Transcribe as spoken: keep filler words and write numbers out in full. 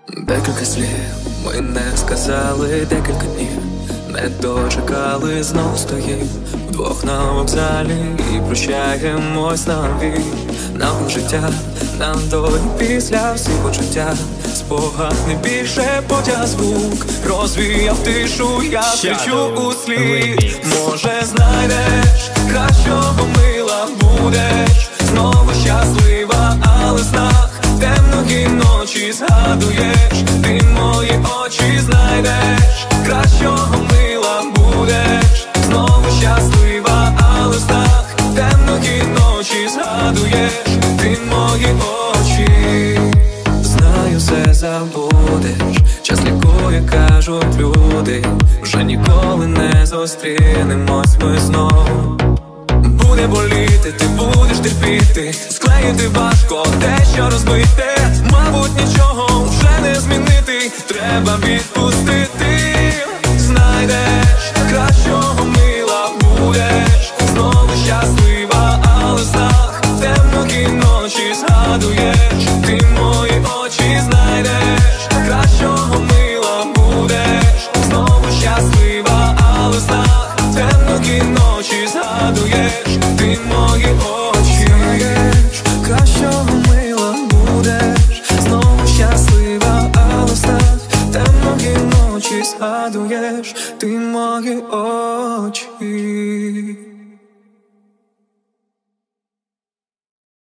Декілька слів ми не сказали, декілька днів не дочекали, знов стоїм вдвох на вокзалі і прощаємось навік. Нам життя, нам до і після всі почуття. Спогад не більше потяг, звук розвіяв тишу, я кричу у слід. Може знайдеш кращого, мила будеш знову щаслива, але в снах темної ночі згадуєш ти мої очі, знайдеш кращого, мила будеш знову щаслива, але в снах темної ночі згадуєш ти мої очі. Знаю, все забудеш, час лікує, кажуть люди, вже ніколи не зустрінемось ми знову. Буде боліти, ти будеш терпіти, склеїти важко те, що розбите. Мабуть, нічого вже не змінити, треба відпустити. Знайдеш кращого, мила будеш знову щаслива, але в снах темної ночі згадуєш ти мої очі, знайдеш кращого, мила будеш знову щаслива, але в снах темної ночі згадуєш ти мої очі. Знаєш, кращого, мила будеш знову щаслива, але в снах темної ночі згадуєш ти мої очі.